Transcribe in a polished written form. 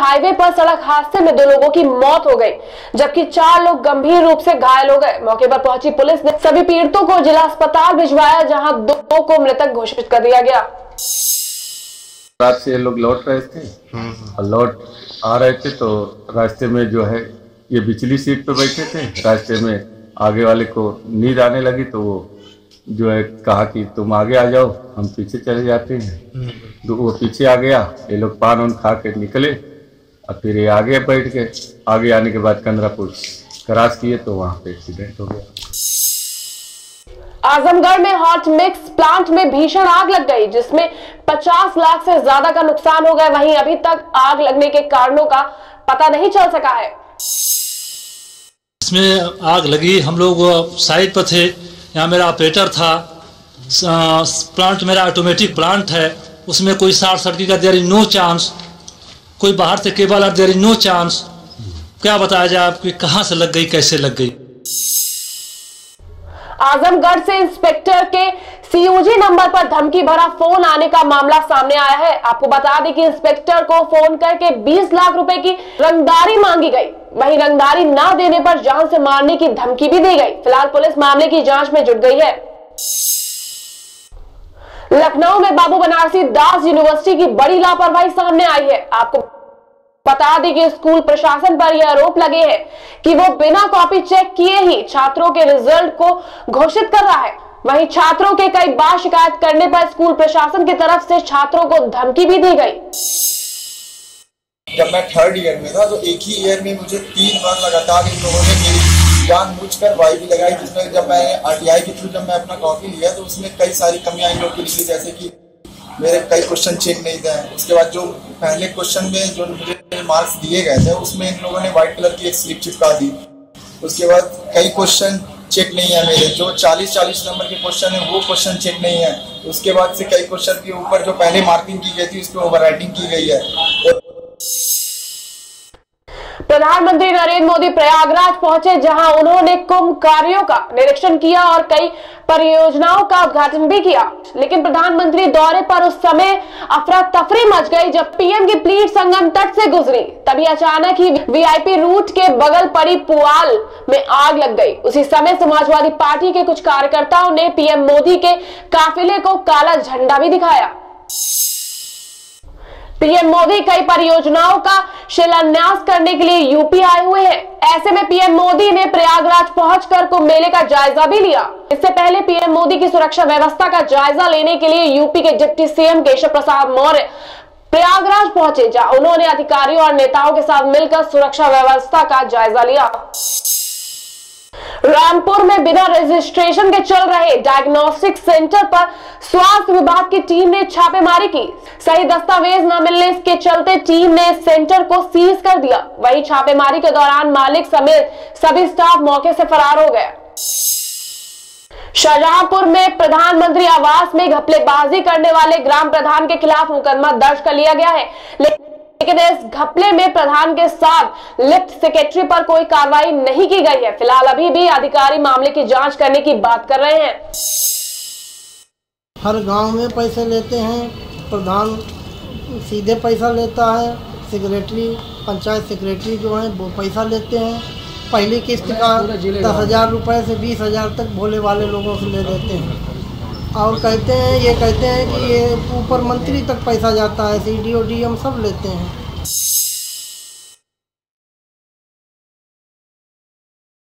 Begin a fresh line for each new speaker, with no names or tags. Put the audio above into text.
Highway पर सड़क हादसे में 2 लोगों की मौत हो गई, जबकि 4 लोग गंभीर रूप से घायल हो गए। मौके पर पहुंची पुलिस ने सभी पीड़ितों को जिला अस्पताल भिजवाया, जहां 2 को मृतक घोषित कर दिया गया।
रात से ये लोग लौट रहे थे और लौट आ रहे थे तो रास्ते में जो है ये पिछली सीट पे बैठे थे। रास्ते में आगे वाले को नींद आने लगी तो वो जो है कहा कि तुम आगे आ जाओ, हम पीछे चले जाते हैं। तो वो पीछे आ गया, ये लोग पान वान खा के निकले और फिर ये आगे बैठ के आगे आने के बाद कंदरापुर क्रॉस किए तो वहाँ पे एक्सीडेंट हो गया।
आजमगढ़ में हॉट मिक्स प्लांट में भीषण आग लग गई, जिसमें 50 लाख से ज्यादा का नुकसान हो गया। वहीं अभी तक आग लगने के कारणों का पता नहीं चल सका है।
इसमें आग लगी, हम लोग साइड पर थे, यहाँ मेरा ऑपरेटर था। प्लांट मेरा ऑटोमेटिक प्लांट है, उसमें कोई शॉर्ट सर्किट का देयर इज नो चांस, कोई बाहर से केबल आ देयर इज नो चांस। क्या बताया जाए आपको कहां से लग गई, कैसे लग गई।
आजमगढ़ से इंस्पेक्टर के सीयूजी नंबर पर धमकी भरा फोन आने का मामला सामने आया है। आपको बता दें कि इंस्पेक्टर को फोन करके 20 लाख रुपए की रंगदारी मांगी गई। वहीं रंगदारी ना देने पर जान से मारने की धमकी भी दी गई। फिलहाल पुलिस मामले की जांच में जुट गई है। लखनऊ में बाबू बनारसी दास यूनिवर्सिटी की बड़ी लापरवाही सामने आई है। आपको बता दें कि स्कूल प्रशासन पर यह आरोप लगे हैं कि वो बिना कॉपी चेक किए ही छात्रों के रिजल्ट को घोषित कर रहा है। वहीं छात्रों के कई बार शिकायत करने पर स्कूल प्रशासन की तरफ से छात्रों को धमकी भी दी गई।
जब मैं 3rd ईयर में था तो एक ही ईयर में मुझे 3 बार लगातार इन लोगों ने मेरी जानबूझकर वाई भी लगाई, जिसमें जब मैंने RTI के थ्रू जब मैं अपना कॉपी लिया तो उसमें कई सारी कमियां इन लोगों की निकली, जैसे कि मेरे कई क्वेश्चन चेक नहीं थे। उसके बाद जो पहले क्वेश्चन में जो मुझे मार्क्स दिए गए थे उसमें इन लोगों ने व्हाइट कलर की एक स्लिप चिपका दी। उसके बाद कई क्वेश्चन चेक नहीं है मेरे, जो 40 नंबर के क्वेश्चन है वो क्वेश्चन चेक नहीं है। उसके बाद से कई क्वेश्चन के ऊपर जो पहले मार्किंग की गई थी उस पर ओवरराइटिंग की गई है।
प्रधानमंत्री नरेंद्र मोदी प्रयागराज पहुंचे, जहां उन्होंने कुंभ कार्यों का निरीक्षण किया और कई परियोजनाओं का उद्घाटन भी किया। लेकिन प्रधानमंत्री दौरे पर उस समय अफरा तफरी मच गई जब पीएम की प्लेट संगम तट से गुजरी। तभी अचानक ही वीआईपी रूट के बगल पड़ी पुआल में आग लग गई। उसी समय समाजवादी पार्टी के कुछ कार्यकर्ताओं ने पीएम मोदी के काफिले को काला झंडा भी दिखाया। पीएम मोदी कई परियोजनाओं का शिलान्यास करने के लिए यूपी आए हुए हैं। ऐसे में पीएम मोदी ने प्रयागराज पहुंचकर कुंभ मेले का जायजा भी लिया। इससे पहले पीएम मोदी की सुरक्षा व्यवस्था का जायजा लेने के लिए यूपी के डिप्टी सीएम केशव प्रसाद मौर्य प्रयागराज पहुंचे, जहां उन्होंने अधिकारियों और नेताओं के साथ मिलकर सुरक्षा व्यवस्था का जायजा लिया। रामपुर में बिना रजिस्ट्रेशन के चल रहे डायग्नोस्टिक सेंटर पर स्वास्थ्य विभाग की टीम ने छापेमारी की। सही दस्तावेज न मिलने के चलते टीम ने सेंटर को सीज कर दिया। वहीं छापेमारी के दौरान मालिक समेत सभी स्टाफ मौके से फरार हो गए। शाहजहांपुर में प्रधानमंत्री आवास में घपलेबाजी करने वाले ग्राम प्रधान के खिलाफ मुकदमा दर्ज कर लिया गया है, लेकिन इस घपले में प्रधान के साथ लिफ्ट सेक्रेटरी पर कोई कार्रवाई नहीं की गई है। फिलहाल अभी भी अधिकारी मामले की जांच करने की बात कर रहे हैं।
हर गांव में पैसे लेते हैं, प्रधान सीधे पैसा लेता है, सेक्रेटरी पंचायत सेक्रेटरी जो है वो पैसा लेते हैं। पहली किस्त का 10,000 रुपये से 20,000 तक भोले वाले लोगों से ले लेते हैं और कहते हैं कि ये ऊपर मंत्री तक पैसा जाता है, CDO DM सब लेते हैं।